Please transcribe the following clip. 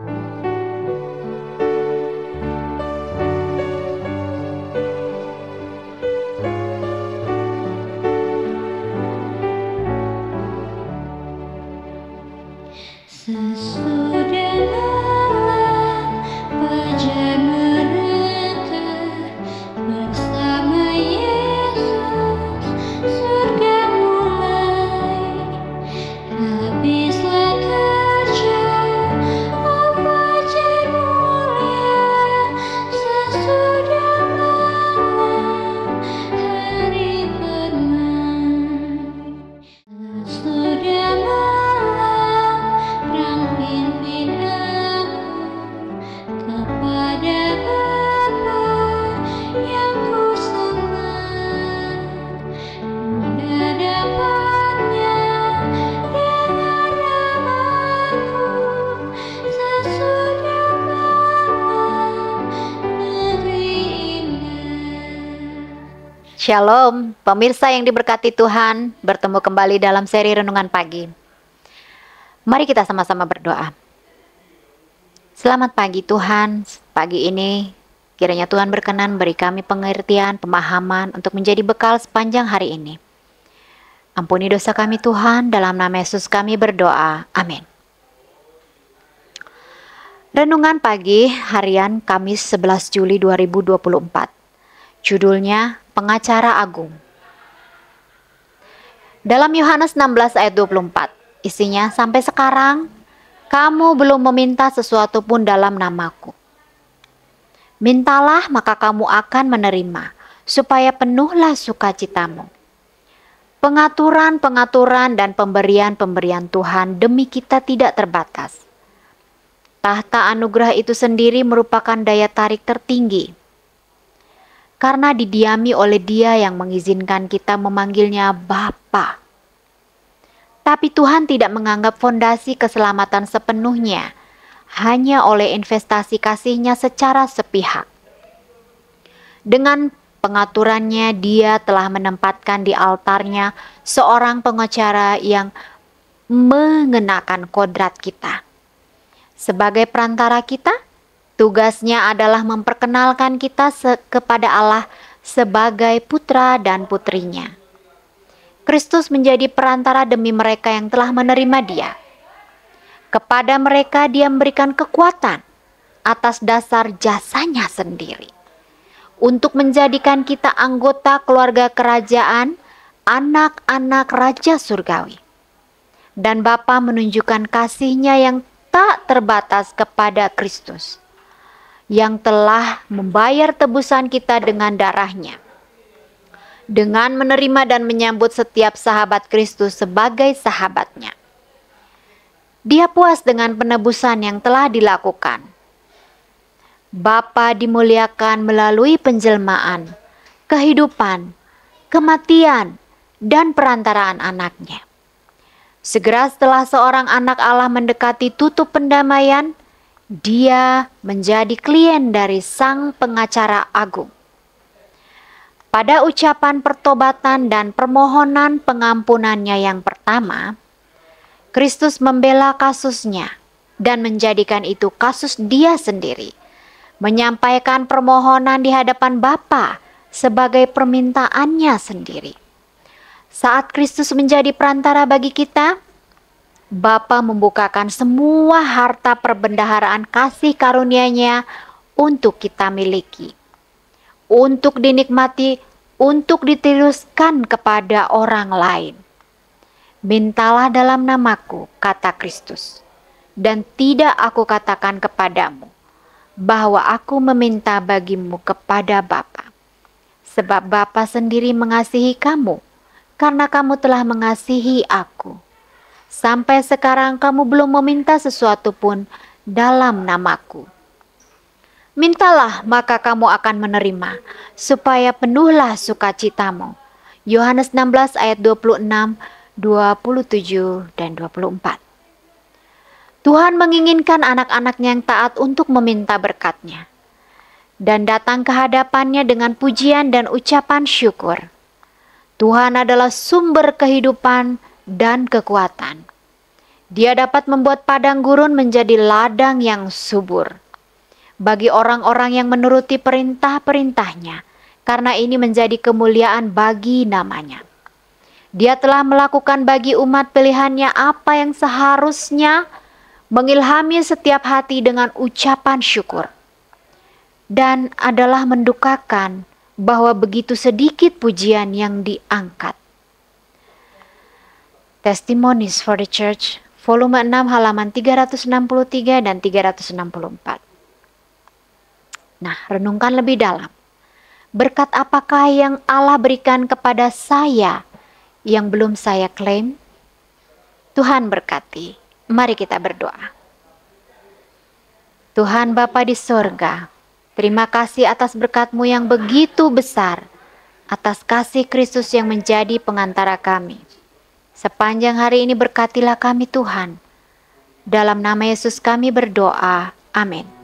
Sesudah malam fajar merekah bersama Yesus, surga mulai. Habislah kerja, oh fajar mulia. Sesudah malam hari firman. Sesudah malam Terang pimpin aku kepada Bapa yang ku sembah. Mudah dapatnya dengar namaku sesudah malam negeri indah. Shalom, pemirsa yang diberkati Tuhan, bertemu kembali dalam seri Renungan Pagi. Mari kita sama-sama berdoa. Selamat pagi Tuhan, pagi ini kiranya Tuhan berkenan beri kami pengertian, pemahaman untuk menjadi bekal sepanjang hari ini. Ampuni dosa kami Tuhan, dalam nama Yesus kami berdoa, amin. Renungan pagi harian Kamis 11 Juli 2024. Judulnya Pengacara Agung. Dalam Yohanes 16 ayat 24. Isinya, sampai sekarang kamu belum meminta sesuatu pun dalam namaku. Mintalah maka kamu akan menerima, supaya penuhlah sukacitamu. Pengaturan-pengaturan dan pemberian-pemberian Tuhan demi kita tidak terbatas. Tahta anugerah itu sendiri merupakan daya tarik tertinggi, karena didiami oleh Dia yang mengizinkan kita memanggilnya Bapa. Tapi Tuhan tidak menganggap fondasi keselamatan sepenuhnya hanya oleh investasi kasih-Nya secara sepihak. Dengan pengaturannya, Dia telah menempatkan di altar-Nya seorang pengacara yang mengenakan kodrat kita. Sebagai perantara kita, tugasnya adalah memperkenalkan kita kepada Allah sebagai putra dan putrinya. Kristus menjadi perantara demi mereka yang telah menerima Dia. Kepada mereka Dia memberikan kekuatan atas dasar jasanya sendiri, untuk menjadikan kita anggota keluarga kerajaan, anak-anak Raja Surgawi. Dan Bapa menunjukkan kasih-Nya yang tak terbatas kepada Kristus, yang telah membayar tebusan kita dengan darah-Nya. Dengan menerima dan menyambut setiap sahabat Kristus sebagai sahabatnya, Dia puas dengan penebusan yang telah dilakukan. Bapa dimuliakan melalui penjelmaan, kehidupan, kematian, dan perantaraan anaknya. Segera setelah seorang anak Allah mendekati tutup pendamaian, Dia menjadi klien dari Sang Pengacara Agung. Pada ucapan pertobatan dan permohonan pengampunannya yang pertama, Kristus membela kasusnya dan menjadikan itu kasus Dia sendiri, menyampaikan permohonan di hadapan Bapa sebagai permintaannya sendiri. Saat Kristus menjadi perantara bagi kita, Bapa membukakan semua harta perbendaharaan kasih karunia-Nya untuk kita miliki, untuk dinikmati, untuk diteruskan kepada orang lain. Mintalah dalam namaku, kata Kristus, dan tidak aku katakan kepadamu bahwa aku meminta bagimu kepada Bapa, sebab Bapa sendiri mengasihi kamu, karena kamu telah mengasihi aku. Sampai sekarang kamu belum meminta sesuatu pun dalam namaku. Mintalah maka kamu akan menerima, supaya penuhlah sukacitamu. Yohanes 16 ayat 26, 27, dan 24. Tuhan menginginkan anak-anaknya yang taat untuk meminta berkat-Nya dan datang ke hadapan-Nya dengan pujian dan ucapan syukur. Tuhan adalah sumber kehidupan dan kekuatan. Dia dapat membuat padang gurun menjadi ladang yang subur bagi orang-orang yang menuruti perintah-perintahnya, karena ini menjadi kemuliaan bagi namanya. Dia telah melakukan bagi umat pilihannya apa yang seharusnya mengilhami setiap hati dengan ucapan syukur. Dan adalah mendukakan bahwa begitu sedikit pujian yang diangkat. Testimonies for the Church, volume 6 halaman 363 dan 364. Nah, renungkan lebih dalam. Berkat apakah yang Allah berikan kepada saya yang belum saya klaim? Tuhan berkati. Mari kita berdoa. Tuhan Bapa di sorga, terima kasih atas berkat-Mu yang begitu besar, atas kasih Kristus yang menjadi pengantara kami. Sepanjang hari ini berkatilah kami Tuhan. Dalam nama Yesus kami berdoa. Amin.